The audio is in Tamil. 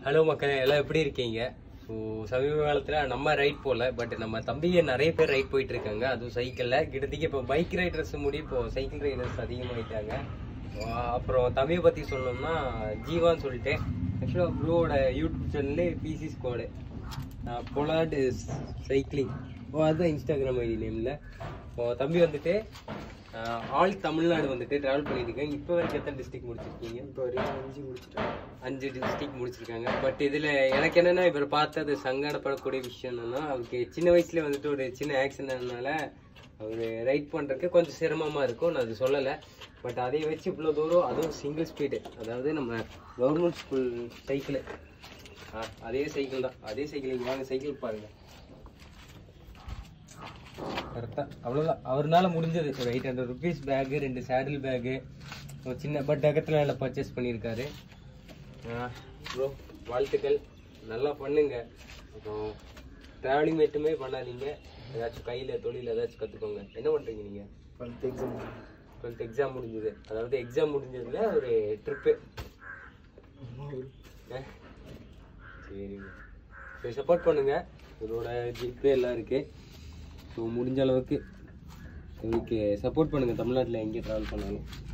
ஹலோ மக்களே, எல்லாம் எப்படி இருக்கீங்க? ஸோ சமீப காலத்தில் நம்ம ரைட் போகல, பட் நம்ம தம்பியை நிறைய பேர் ரைட் போயிட்டு இருக்காங்க. அதுவும் சைக்கிளில் கிட்டத்தட்ட இப்போ பைக் ரைடர்ஸ் முடி இப்போ சைக்கிள் ரைடர்ஸ் அதிகமாகிட்டாங்க. அப்புறம் தம்பியை பற்றி சொல்லணும்னா ஜீவான்னு சொல்லிட்டு ஆக்சுவலாக ப்ரோவோட யூடியூப் சேனல்லே பிசி ஸ்குவாடு பொலார்டு சைக்கிளிங் அதுதான் இன்ஸ்டாகிராம் ஐடி நேமில். தம்பி வந்துட்டு ஆல் தமிழ்நாடு வந்துட்டு ட்ராவல் பண்ணிட்டு இருக்கேன். இப்போ வரைக்கும் எத்தனை டிஸ்ட்ரிக்ட் முடிச்சிருக்கீங்க? இப்போ வரைக்கும் 5 முடிச்சிருக்காங்க. 5 டிஸ்ட்ரிக்ட் முடிச்சிருக்காங்க. பட் இதில் எனக்கு என்னென்னா இவர் பார்த்தது சங்கடப்படக்கூடிய விஷயம் என்னென்னா, அவருக்கு சின்ன வயசுலேயே வந்துட்டு ஒரு சின்ன ஆக்சிடென்ட்னால அவர் ரைட் பண்ணுறதுக்கு கொஞ்சம் சிரமமாக இருக்கும். நான் அது சொல்லலை. பட் அதை வச்சு இவ்வளோ தூரம், அதுவும் சிங்கிள் ஸ்பீடு, அதாவது நம்ம கவர்மெண்ட் ஸ்கூல் சைக்கிள், அதே சைக்கிள் தான். அதே சைக்கிள் இங்கே வாங்க, சைக்கிள் பாருங்கள். கரெக்டாக அவ்வளோதான் அவர்னால முடிஞ்சது. ஒரு 800 rupees பேகு, 2 சேடில் பேகு, ஒரு சின்ன பட் அகத்தில் பர்ச்சேஸ் பண்ணியிருக்காரு. ப்ரோ வாழ்த்துக்கள், நல்லா பண்ணுங்க. அப்புறம் ட்ராவலிங் மட்டுமே பண்ணாதீங்க, ஏதாச்சும் கையில் தொழில் ஏதாச்சும் கற்றுக்கோங்க. என்ன பண்ணுறீங்க நீங்கள்? 12th எக்ஸாம் முடிஞ்சது, அதாவது எக்ஸாம் முடிஞ்சதில் ஒரு ட்ரிப்பு. சரிங்க, சரி சப்போர்ட் பண்ணுங்கள். இதோட ஜிபே எல்லாம் இருக்குது. ஸோ முடிஞ்ச அளவுக்கு இவருக்கு சப்போர்ட் பண்ணுங்கள். தமிழ்நாட்டில் எங்கே ட்ராவல் பண்ணாலும்